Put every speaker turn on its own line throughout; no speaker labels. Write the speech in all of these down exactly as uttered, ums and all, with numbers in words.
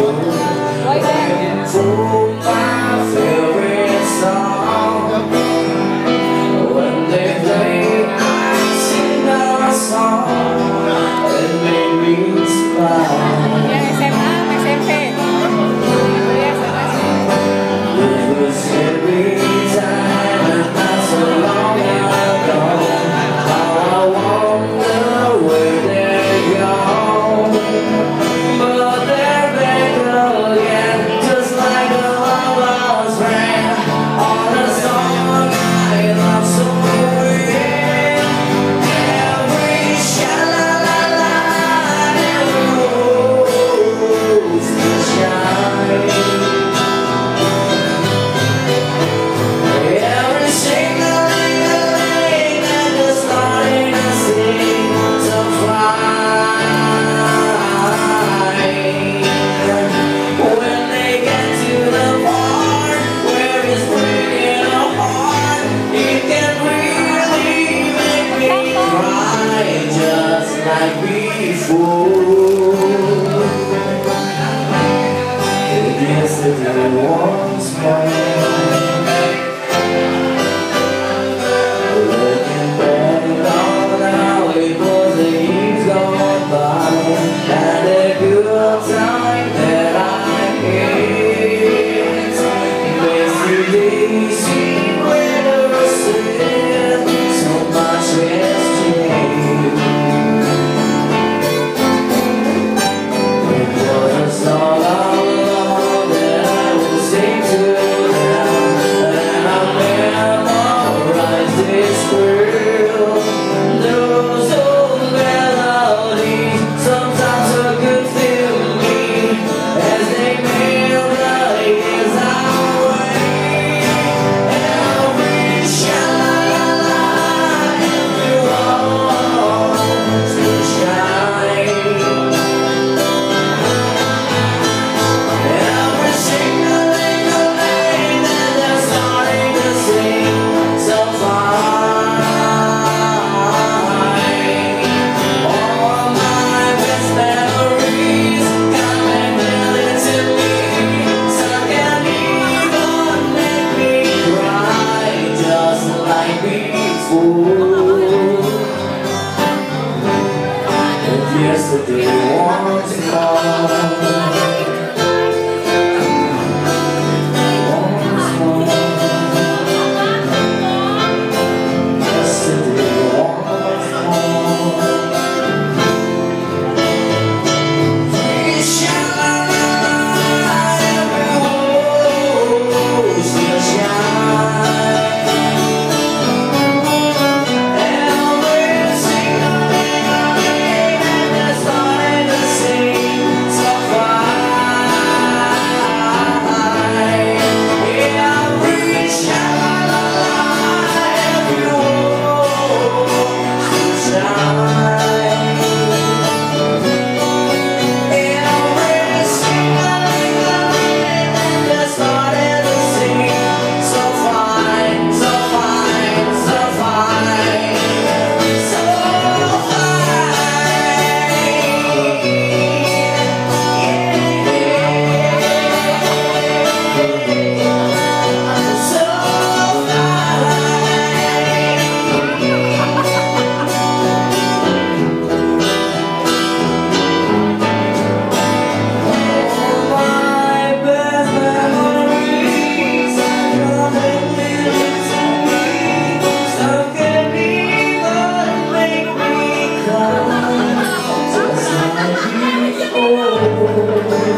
For my favorite song, when they play, I sing a song that made me smile. It was every time and not so long ago. How I wonder where they go, but they're back again, just like a lover's friend on a song I love so well. Every sha-la-la-la, every rose will shine. Every single ling-a-ling that they're starting to sing so fine. When they get to the part where it's breaking apart, it can really make me cry just like before. Yesterday once more. Looking back on how it was the years gone by, and a good time that I had. Yesterday seemed better said, so much has changed. It was a song all along that I would sing to them, and I memorized this world. Those old melodies, sometimes a good feeling, as they melt the years away. Every sha-la-la-la, every rose will shine. Every single ling-a-ling that they're starting to sing so fine. All my best memories come and tell it to me. Some can even make me cry just like before. If yesterday once more.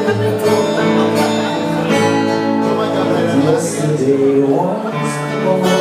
Yesterday once more.